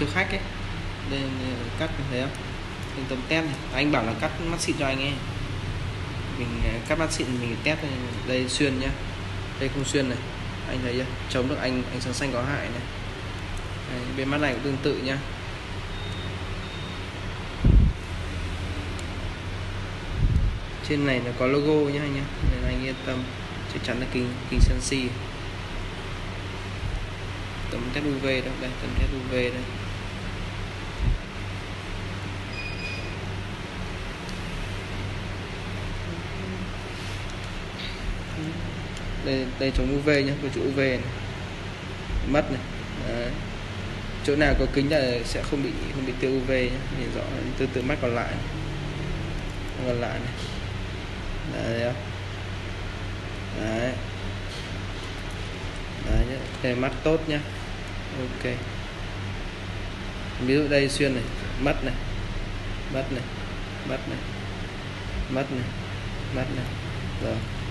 cho khách ấy, đây cắt thấy không, mình tấm test này. Anh bảo là cắt mắt xịn cho anh ấy, mình cắt mắt xịn mình test này. Đây xuyên nhá, đây không xuyên này, anh thấy chưa, chống được ánh sáng xanh có hại này. Đấy, bên mắt này cũng tương tự nhá. Trên này nó có logo nhá anh nhá, nên anh yên tâm, chắc chắn là kính Sensi. Tấm test UV đâu, đây tấm test UV đây. Đây chống UV nhá, có chữ UV này, mất này. Đấy. Chỗ nào có kính là sẽ không bị tiêu UV nhá, nhìn rõ từ mắt còn lại này. Đấy không? Đấy. Đấy nhá. Đây mắt tốt nhá. Ok. Ví dụ đây xuyên này, mất này. Mất này. Mất này. Mất này. Mất này. Rồi.